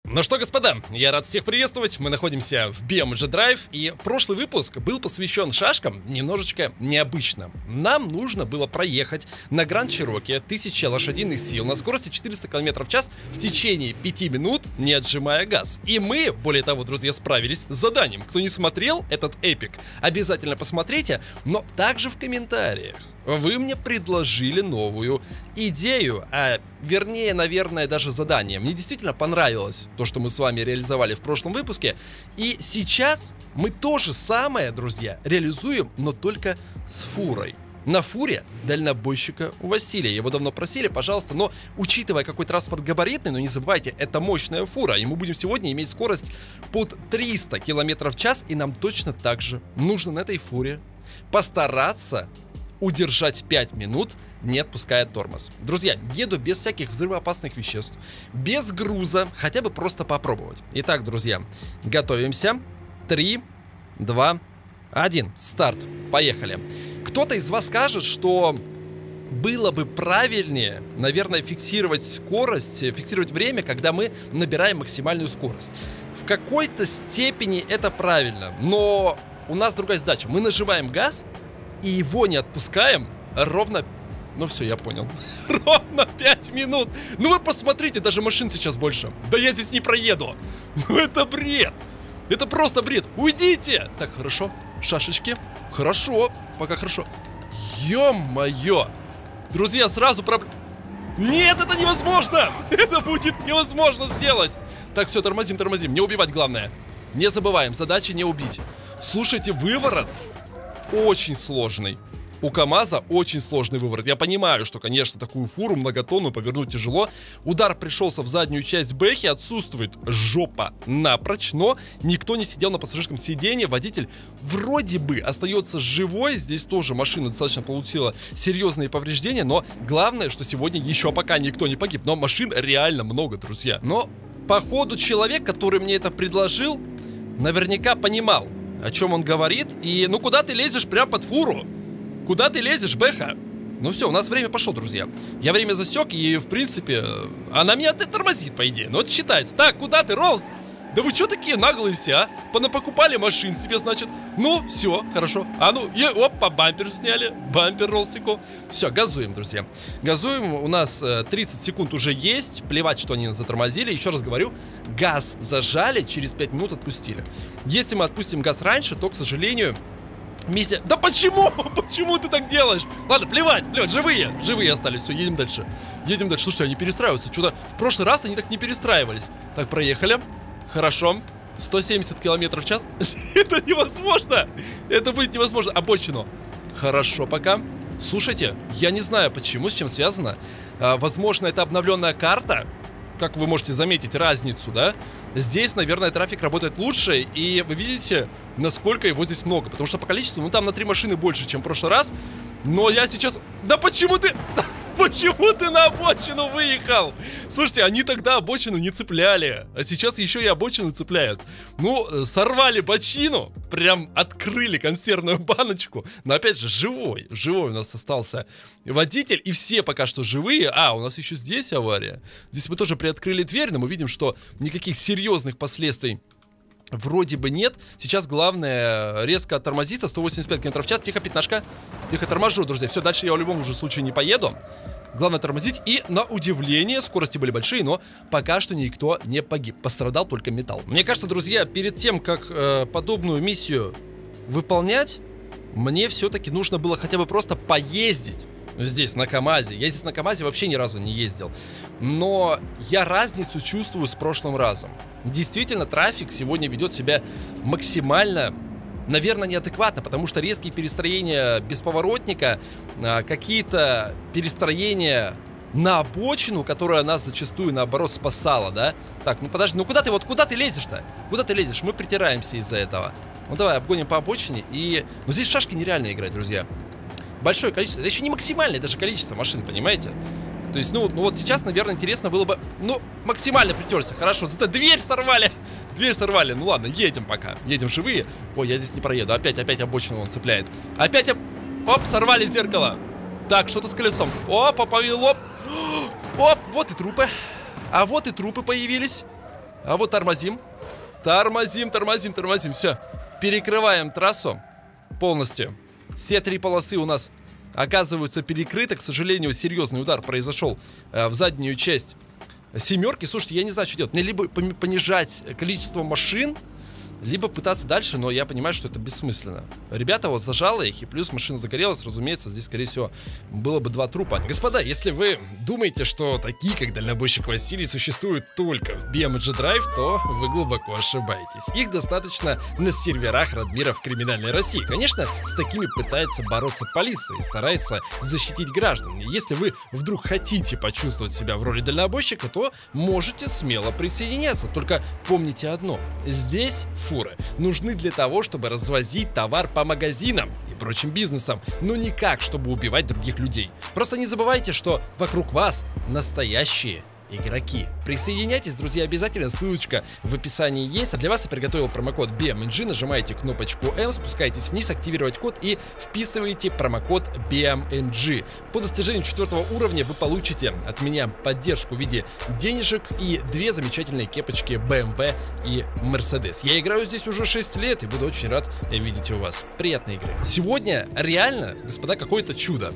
Ну что, господа, я рад всех приветствовать. Мы находимся в BMG Drive, и прошлый выпуск был посвящен шашкам немножечко необычно. Нам нужно было проехать на Grand Cherokee 1000 лошадиных сил на скорости 400 км в час в течение 5 минут, не отжимая газ. И мы, более того, друзья, справились с заданием. Кто не смотрел этот эпик, обязательно посмотрите, но также в комментариях вы мне предложили новую идею, а вернее, наверное, даже задание. Мне действительно понравилось то, что мы с вами реализовали в прошлом выпуске. И сейчас мы то же самое, друзья, реализуем, но только с фурой. На фуре дальнобойщика Василия. Его давно просили, пожалуйста, но учитывая, какой транспорт габаритный, но не забывайте, это мощная фура, и мы будем сегодня иметь скорость под 300 км в час, и нам точно так же нужно на этой фуре постараться удержать 5 минут, не отпуская тормоз. Друзья, еду без всяких взрывоопасных веществ, без груза, хотя бы просто попробовать. Итак, друзья, готовимся. 3, 2, 1, старт. Поехали. Кто-то из вас скажет, что было бы правильнее, наверное, фиксировать скорость, фиксировать время, когда мы набираем максимальную скорость. В какой-то степени это правильно, но у нас другая задача. Мы нажимаем газ и его не отпускаем ровно... Ну все, я понял. Ровно 5 минут. Ну вы посмотрите, даже машин сейчас больше. Да я здесь не проеду. Ну это бред. Это просто бред. Уйдите. Так, хорошо. Шашечки. Хорошо. Пока хорошо. Ё-моё. Друзья, сразу проблема. Нет, это невозможно. Это будет невозможно сделать. Так, все, тормозим, тормозим. Не убивать главное. Не забываем, задача не убить. Слушайте, выворот очень сложный. У КамАЗа очень сложный выворот. Я понимаю, что, конечно, такую фуру многотонную повернуть тяжело. Удар пришелся в заднюю часть бэхи, отсутствует жопа напрочь, но никто не сидел на пассажирском сиденье. Водитель вроде бы остается живой. Здесь тоже машина достаточно получила серьезные повреждения, но главное, что сегодня еще пока никто не погиб. Но машин реально много, друзья. Но, походу, человек, который мне это предложил, наверняка понимал, о чем он говорит. И ну куда ты лезешь прям под фуру? Куда ты лезешь, Бэха? Ну все, у нас время пошло, друзья. Я время засек, и в принципе она меня тормозит, по идее. Ну это считается. Так, куда ты, Роллс? Да вы что такие наглые все, а? Понапокупали машин себе, значит. Ну, все, хорошо. А ну, опа, бампер сняли. Бампер Роллсику. Все, газуем, друзья. Газуем, у нас 30 секунд уже есть. Плевать, что они нас затормозили. Еще раз говорю, газ зажали, через 5 минут отпустили. Если мы отпустим газ раньше, то, к сожалению, миссия... Да почему? Почему ты так делаешь? Ладно, плевать, живые. Живые остались, все, едем дальше. Едем дальше. Слушайте, они перестраиваются. Что-то в прошлый раз они так не перестраивались. Так, проехали. Хорошо, 170 км в час. Это невозможно. Это будет невозможно. Обочину. Хорошо пока. Слушайте, я не знаю почему, с чем связано. Возможно, это обновленная карта. Как вы можете заметить разницу, да? Здесь, наверное, трафик работает лучше. И вы видите, насколько его здесь много. Потому что по количеству, ну там на 3 машины больше, чем в прошлый раз. Но я сейчас... Да почему ты... Почему ты на обочину выехал? Слушайте, они тогда обочину не цепляли, а сейчас еще и обочину цепляют. Ну, сорвали бочину, прям открыли консервную баночку. Но опять же, живой у нас остался водитель, и все пока что живые. А, у нас еще здесь авария. Здесь мы тоже приоткрыли дверь, но мы видим, что никаких серьезных последствий вроде бы нет. Сейчас главное резко оттормозиться. 185 км в час. Тихо, пятнашка. Тихо, торможу, друзья. Все, дальше я в любом уже случае не поеду. Главное тормозить. И на удивление, скорости были большие, но пока что никто не погиб. Пострадал только металл. Мне кажется, друзья, перед тем, как подобную миссию выполнять, мне все-таки нужно было хотя бы просто поездить здесь на КамАЗе. Я здесь на КамАЗе вообще ни разу не ездил. Но я разницу чувствую с прошлым разом. Действительно, трафик сегодня ведет себя максимально, наверное, неадекватно, потому что резкие перестроения без поворотника, какие-то перестроения на обочину, которая нас зачастую, наоборот, спасала, да? Так, ну подожди, ну куда ты лезешь-то? Куда ты лезешь? Мы притираемся из-за этого. Ну давай, обгоним по обочине и... Ну здесь шашки нереально играть, друзья. Большое количество, это еще не максимальное даже количество машин, понимаете? То есть, ну вот сейчас, наверное, интересно было бы... Ну, максимально притерся, хорошо, зато дверь сорвали. Дверь сорвали, ну ладно, едем пока. Едем живые. Ой, я здесь не проеду, опять обочину он цепляет. Опять, оп, сорвали зеркало. Так, что-то с колесом. Опа, повело. Оп, вот и трупы. А вот и трупы появились. А вот тормозим. Тормозим. Все. Перекрываем трассу полностью. Все 3 полосы у нас оказываются перекрыты. К сожалению, серьезный удар произошел в заднюю часть семерки. Слушайте, я не знаю, что делать. Мне либо понижать количество машин, либо пытаться дальше, но я понимаю, что это бессмысленно. Ребята вот зажало их, и плюс машина загорелась. Разумеется, здесь, скорее всего, было бы 2 трупа. Господа, если вы думаете, что такие, как дальнобойщик Василий, существуют только в BeamNG Drive, то вы глубоко ошибаетесь. Их достаточно на серверах Радмира в криминальной России. Конечно, с такими пытается бороться полиция и старается защитить граждан. Если вы вдруг хотите почувствовать себя в роли дальнобойщика, то можете смело присоединяться. Только помните одно. Здесь фуры нужны для того, чтобы развозить товар по магазинам и прочим бизнесам, но никак, чтобы убивать других людей. Просто не забывайте, что вокруг вас настоящие игроки. Присоединяйтесь, друзья, обязательно, ссылочка в описании есть. А для вас я приготовил промокод BeamNG, нажимаете кнопочку М, спускаетесь вниз, активировать код и вписываете промокод BeamNG. По достижению 4 уровня вы получите от меня поддержку в виде денежек и 2 замечательные кепочки BMW и Mercedes. Я играю здесь уже 6 лет и буду очень рад видеть у вас. Приятной игры. Сегодня реально, господа, какое-то чудо.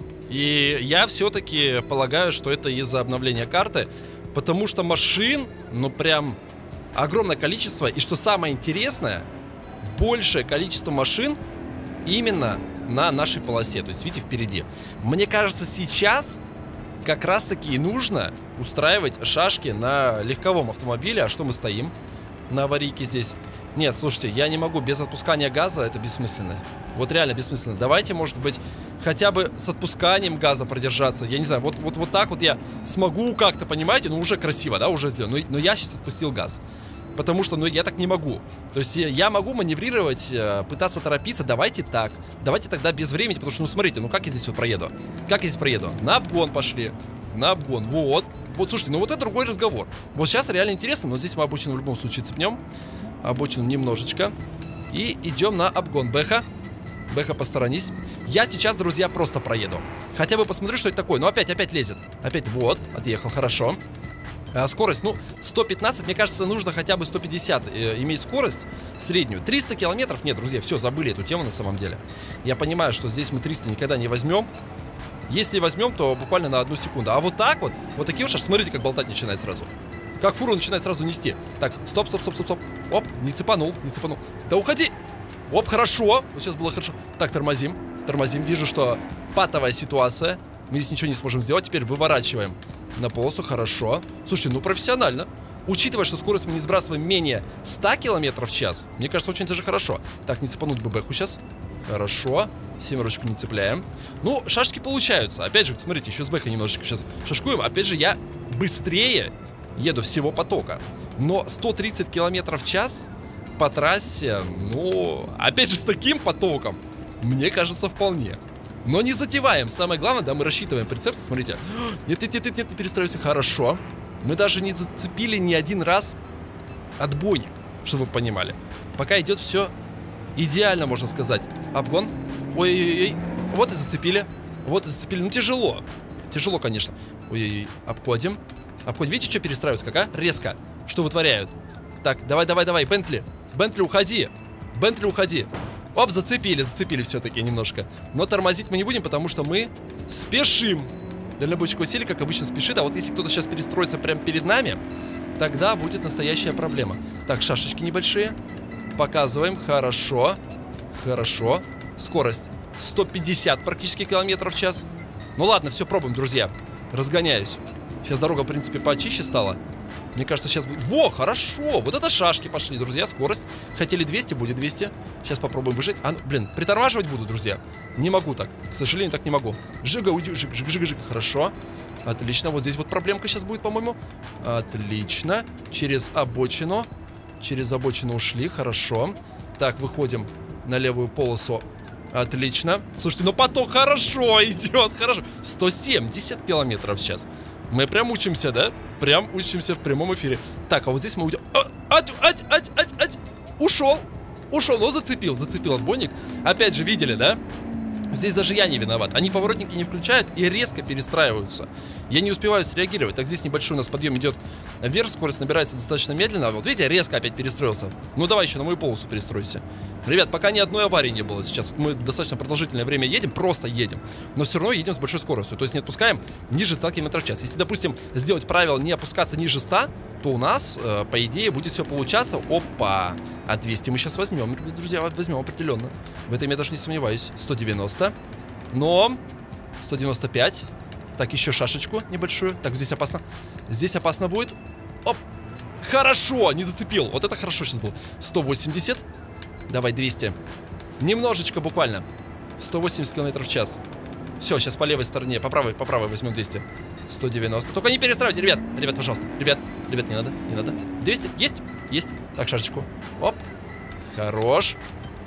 И я все-таки полагаю, что это из-за обновления карты, потому что машин, ну прям огромное количество. И что самое интересное, большее количество машин именно на нашей полосе. То есть, видите, впереди. Мне кажется, сейчас как раз-таки и нужно устраивать шашки на легковом автомобиле. А что мы стоим на аварийке здесь? Нет, слушайте, я не могу без отпускания газа, это бессмысленно. Вот реально бессмысленно. Давайте, может быть, хотя бы с отпусканием газа продержаться. Я не знаю, вот так вот я смогу как-то, понимаете, ну уже красиво, да, уже сделано. Но я сейчас отпустил газ. Потому что, ну, я так не могу. То есть я могу маневрировать, пытаться торопиться. Давайте так. Давайте тогда без времени, потому что, ну, смотрите, ну как я здесь вот проеду? Как я здесь проеду? На обгон пошли. На обгон, вот. Вот, слушайте, ну вот это другой разговор. Вот сейчас реально интересно, но здесь мы обочину в любом случае цепнем. Обочину немножечко. И идем на обгон. Бэха. Бэха, посторонись. Я сейчас, друзья, просто проеду. Хотя бы посмотрю, что это такое. Ну, опять лезет. Опять, вот, отъехал, хорошо. Скорость, ну, 115, мне кажется, нужно хотя бы 150 иметь скорость среднюю. 300 километров, нет, друзья, все, забыли эту тему на самом деле. Я понимаю, что здесь мы 300 никогда не возьмем. Если возьмем, то буквально на 1 секунду. А вот так вот, вот такие вот шашки, смотрите, как болтать начинает сразу. Как фуру начинает сразу нести. Так, стоп. Оп, не цепанул. Да уходи. Оп, хорошо. Вот сейчас было хорошо. Так, тормозим. Вижу, что патовая ситуация. Мы здесь ничего не сможем сделать. Теперь выворачиваем на полосу. Хорошо. Слушай, ну профессионально. Учитывая, что скорость мы не сбрасываем менее 100 км в час, мне кажется, очень даже хорошо. Так, не цепануть бы бэху сейчас. Хорошо. Семерочку не цепляем. Ну, шашки получаются. Опять же, смотрите, еще с бэхой немножечко сейчас шашкуем. Опять же, я быстрее еду всего потока. Но 130 км в час по трассе, ну, опять же, с таким потоком, мне кажется, вполне. Но не затеваем. Самое главное, да, мы рассчитываем прицеп. Смотрите. Нет, не перестраивайся. Хорошо. Мы даже не зацепили ни один раз отбойник, чтобы вы понимали. Пока идет все идеально, можно сказать. Обгон. Ой-ой-ой. Вот и зацепили. Ну, тяжело. Тяжело, конечно. Ой-ой-ой. Обходим. Видите, что перестраиваются, как, а? Резко. Что вытворяют? Так, давай. Бентли, уходи. Оп, зацепили все-таки немножко. Но тормозить мы не будем, потому что мы спешим. Дальнобойщик Василий, как обычно, спешит. А вот если кто-то сейчас перестроится прямо перед нами, тогда будет настоящая проблема. Так, шашечки небольшие. Показываем. Хорошо. Скорость 150 практически километров в час. Ну ладно, все, пробуем, друзья. Разгоняюсь. Сейчас дорога, в принципе, почище стала. Мне кажется, сейчас будет... Во, хорошо! Вот это шашки пошли, друзья, скорость. Хотели 200, будет 200. Сейчас попробуем выжить. А, блин, притормаживать буду, друзья. Не могу так. К сожалению, так не могу. Жига, уйди, жиг. Хорошо. Отлично. Вот здесь вот проблемка сейчас будет, по-моему. Отлично. Через обочину ушли. Хорошо. Так, выходим на левую полосу. Отлично. Слушайте, ну поток хорошо идет. Хорошо. 170 километров в час. Мы прям учимся, да? Прям учимся в прямом эфире. Так, а вот здесь мы уйдем. Ушел, но зацепил отбойник. Опять же, видели, да? Здесь даже я не виноват. Они поворотники не включают и резко перестраиваются. Я не успеваю среагировать. Так, здесь небольшой у нас подъем идет вверх. Скорость набирается достаточно медленно. Вот видите, резко опять перестроился. Ну давай еще на мою полосу перестройся. Ребят, пока ни одной аварии не было сейчас. Мы достаточно продолжительное время едем, просто едем. Но все равно едем с большой скоростью. То есть не отпускаем ниже 100 км в час. Если, допустим, сделать правило не опускаться ниже 100, то у нас, по идее, будет все получаться. Опа! А 200 мы сейчас возьмем, друзья, возьмем определенно. В этом я даже не сомневаюсь. 190. Но 195. Так, еще шашечку небольшую. Так, здесь опасно. Здесь опасно будет. Оп! Хорошо, не зацепил. Вот это хорошо сейчас было. 180. Давай, 200. Немножечко буквально. 180 км в час. Все, сейчас по левой стороне. По правой возьмем 200. 190. Только не перестраивайте, ребят. Ребят, пожалуйста. Ребят, не надо, не надо. 200. Есть? Есть. Так, шашечку. Оп. Хорош.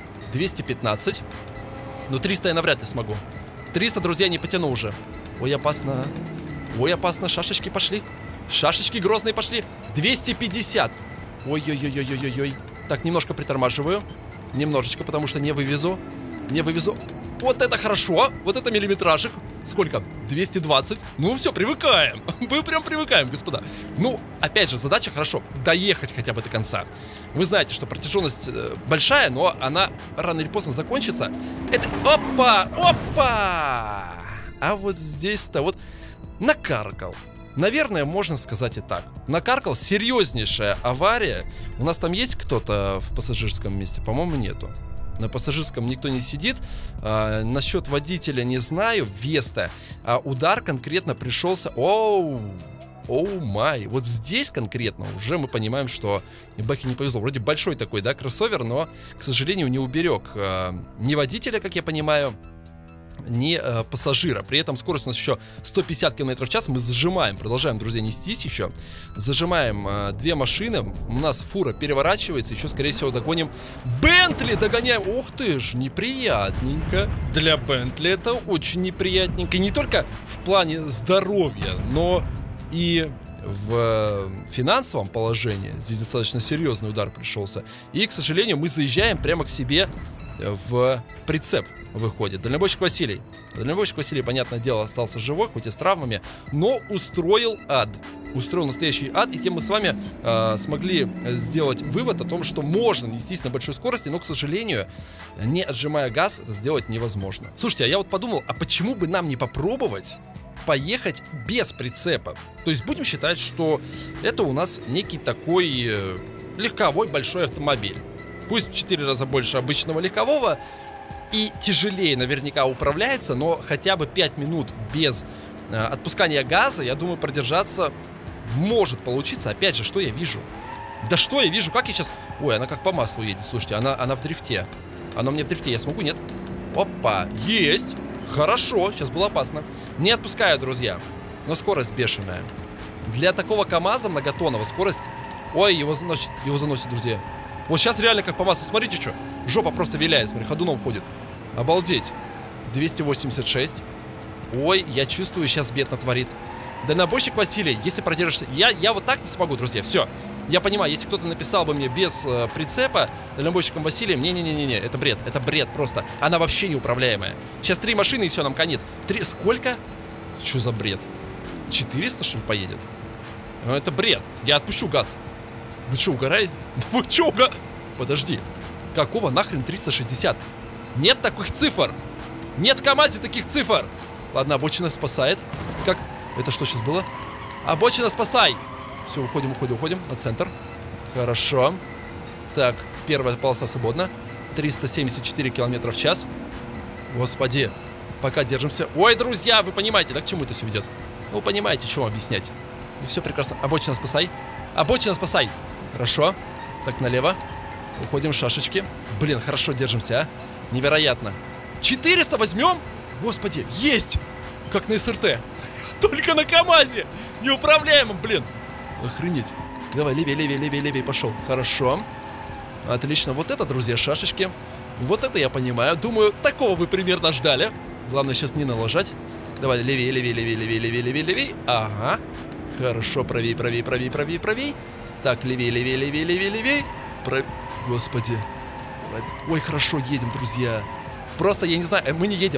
215. Ну, 300 я навряд ли смогу. 300, друзья, не потяну уже. Ой, опасно. Ой, опасно. Шашечки пошли. Шашечки грозные пошли. 250. Ой-ой-ой-ой-ой-ой. Так, немножко притормаживаю. Немножечко, потому что не вывезу. Не вывезу. Вот это хорошо. Вот это миллиметражик. Сколько? 220. Ну все, привыкаем. Мы прям привыкаем, господа. Ну, опять же, задача хорошо. Доехать хотя бы до конца. Вы знаете, что протяженность большая, но она рано или поздно закончится. Это... Опа! Опа! А вот здесь-то вот накаркал. Наверное, можно сказать и так. Накаркал. Серьезнейшая авария. У нас там есть кто-то в пассажирском месте? По-моему, нету. На пассажирском никто не сидит. Насчет водителя не знаю. Веста. Удар конкретно пришелся... Оу май. Вот здесь конкретно уже мы понимаем, что Бэхе не повезло. Вроде большой такой, да, кроссовер, но, к сожалению, не уберег ни водителя, как я понимаю, ни пассажира. При этом скорость у нас еще 150 км в час. Мы зажимаем, продолжаем, друзья, нестись еще. Зажимаем две машины. У нас фура переворачивается. Еще, скорее всего, догоним Бентли. Догоняем. Ух ты ж, неприятненько. Для Бентли это очень неприятненько. Не только в плане здоровья, но и в финансовом положении. Здесь достаточно серьезный удар пришелся. И, к сожалению, мы заезжаем прямо к себе в прицеп. Выходит дальнобойщик Василий. Дальнобойщик Василий, понятное дело, остался живой, хоть и с травмами, но устроил ад. Устроил настоящий ад, и тем мы с вами смогли сделать вывод о том, что можно нестись на большой скорости, но, к сожалению, не отжимая газ, это сделать невозможно. Слушайте, а я вот подумал, а почему бы нам не попробовать поехать без прицепа? То есть будем считать, что это у нас некий такой легковой большой автомобиль. Пусть в 4 раза больше обычного легкового и тяжелее наверняка управляется, но хотя бы 5 минут без отпускания газа, я думаю, продержаться может получиться. Опять же, что я вижу? Да что я вижу? Как я сейчас... Ой, она как по маслу едет, слушайте, она в дрифте. Она у меня в дрифте, я смогу, нет? Опа, есть! Хорошо, сейчас было опасно. Не отпускаю, друзья, но скорость бешеная. Для такого КамАЗа многотонного скорость... Ой, его заносит, друзья. Вот сейчас реально как по маслу. Смотрите, что. Жопа просто виляет, смотри, ходуном ходит. Обалдеть. 286. Ой, я чувствую, сейчас бед натворит. Дальнобойщик Василий, если продержишься... Я вот так не смогу, друзья, все. Я понимаю, если кто-то написал бы мне без прицепа дальнобойщиком Василием, не-не-не-не, это бред просто. Она вообще неуправляемая. Сейчас 3 машины и все, нам конец. 3... Сколько? Что за бред? 400, что ли, поедет? Ну, это бред. Я отпущу газ. Вы что, угораете? Вы что, Подожди. Какого нахрен 360? Нет таких цифр. Нет в КамАЗе таких цифр. Ладно, обочина спасает. Как? Это что сейчас было? Обочина, спасай. Все, уходим на центр. Хорошо. Так, первая полоса свободна. 374 км в час. Господи. Пока держимся. Ой, друзья, вы понимаете, да, к чему это все ведет? Ну, понимаете, что вам объяснять. И все прекрасно. Обочина, спасай. Обочина, спасай. Хорошо. Так, налево. Уходим, шашечки. Блин, хорошо держимся, а. Невероятно. 400 возьмем? Господи, есть! Как на СРТ. Только на КамАЗе. Неуправляемым, блин. Охренеть. Давай, левее, пошел. Хорошо. Отлично. Вот это, друзья, шашечки. Вот это я понимаю. Думаю, такого вы примерно ждали. Главное сейчас не налажать. Давай, левее. Ага. Хорошо, правей. Так, левее. Господи. Ой, хорошо едем, друзья. Просто, я не знаю, мы не едем.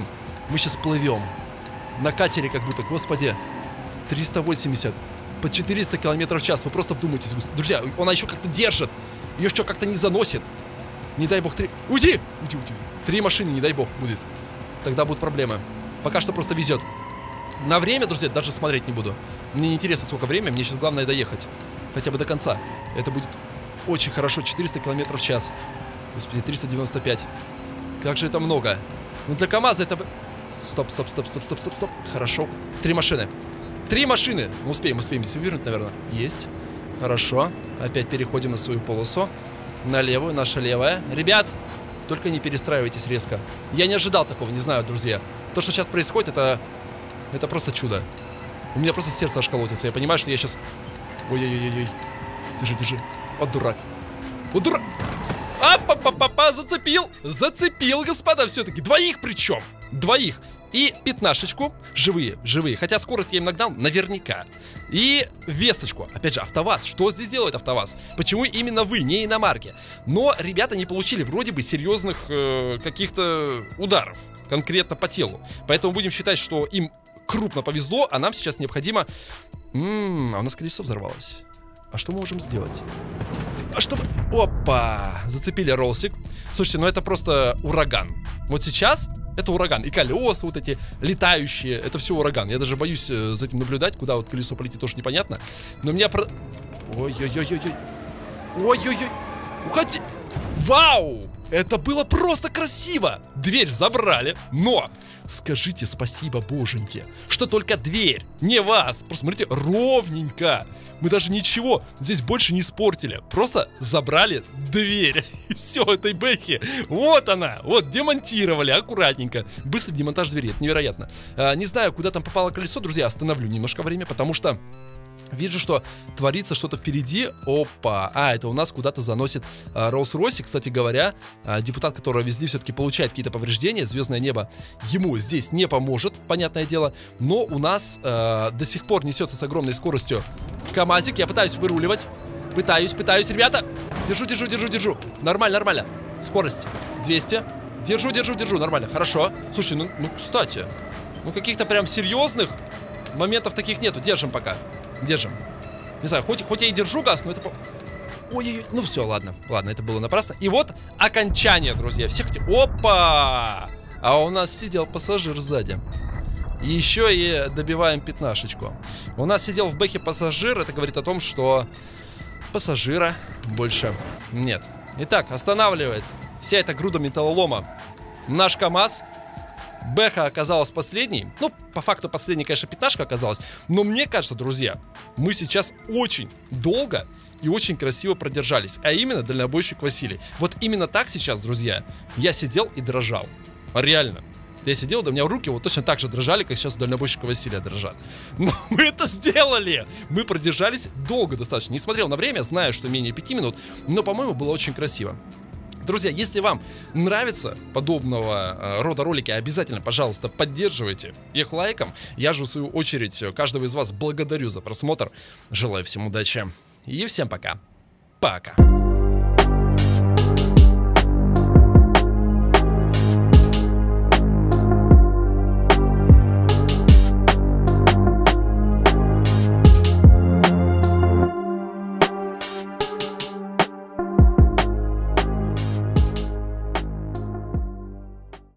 Мы сейчас плывем. На катере как будто, господи. 380. Под 400 км в час. Вы просто вдумайтесь. Друзья, она еще как-то держит. Ее еще как-то не заносит. Не дай бог 3... Уйди! Уйди. 3 машины, не дай бог, будет. Тогда будут проблемы. Пока что просто везет. На время, друзья, даже смотреть не буду. Мне не интересно, сколько времени. Мне сейчас главное доехать. Хотя бы до конца. Это будет очень хорошо. 400 км в час. Господи, 395. Как же это много. Ну для КамАЗа это... Стоп. Хорошо. 3 машины. 3 машины. Мы успеем здесь вывернуть, наверное. Есть. Хорошо. Опять переходим на свою полосу. На левую, наша левая. Ребят, только не перестраивайтесь резко. Я не ожидал такого, не знаю, друзья. То, что сейчас происходит, это просто чудо. У меня просто сердце аж колотится. Я понимаю, что я сейчас... Ой-ой-ой-ой. Держи. Вот дурак. Зацепил, господа, все-таки. Двоих причем. Двоих. И 15-очку. Живые. Хотя скорость я им нагнал наверняка. И весточку. Опять же, АвтоВАЗ. Что здесь делает АвтоВАЗ? Почему именно вы, не иномарки? Но ребята не получили вроде бы серьезных каких-то ударов. Конкретно по телу. Поэтому будем считать, что им крупно повезло. А нам сейчас необходимо... А у нас колесо взорвалось. А что мы можем сделать? Опа! Зацепили ролсик. Слушайте, ну это просто ураган. Вот сейчас это ураган. И колеса вот эти летающие. Это все ураган. Я даже боюсь за этим наблюдать. Куда вот колесо полетит, тоже непонятно. Но меня... Ой-ой-ой. Уходи! Вау! Это было просто красиво! Дверь забрали, но... Скажите спасибо, боженьки, что только дверь, не вас. Просто смотрите, ровненько. Мы даже ничего здесь больше не испортили. Просто забрали дверь. И все, этой бэхи. Вот она. Вот, демонтировали аккуратненько. Быстрый демонтаж двери, это невероятно. Не знаю, куда там попало колесо, друзья. Остановлю немножко время, потому что вижу, что творится что-то впереди. Опа. Это у нас куда-то заносит Роллс-Ройс. Кстати говоря, депутат, который везде все-таки получает какие-то повреждения, звездное небо ему здесь не поможет, понятное дело. Но у нас до сих пор несется с огромной скоростью КамАЗик. Я пытаюсь выруливать. Пытаюсь, ребята. Держу. Нормально. Скорость 200. Держу. Нормально. Хорошо. Слушай, ну кстати, каких-то прям серьезных моментов таких нету. Держим пока. Держим. Не знаю, хоть я и держу газ, но это... Ой-ой-ой, ну все, ладно, это было напрасно. И вот окончание, друзья. Опа! А у нас сидел пассажир сзади. Еще и добиваем 15-очку. У нас сидел в бэхе пассажир. Это говорит о том, что пассажира больше нет. Итак, останавливает вся эта груда металлолома наш КамАЗ. Бэха оказалась последней. Ну, по факту последней, конечно, 15-шка оказалась. Но мне кажется, друзья, мы сейчас очень долго и очень красиво продержались. А именно дальнобойщик Василий. Вот именно так сейчас, друзья, я сидел и дрожал. Реально. Я сидел, да у меня руки вот точно так же дрожали, как сейчас у дальнобойщика Василия дрожат. Но мы это сделали! Мы продержались долго достаточно. Не смотрел на время, знаю, что менее 5 минут. Но, по-моему, было очень красиво. Друзья, если вам нравится подобного рода ролики, обязательно, пожалуйста, поддерживайте их лайком. Я же, в свою очередь, каждого из вас благодарю за просмотр. Желаю всем удачи и всем пока. Пока.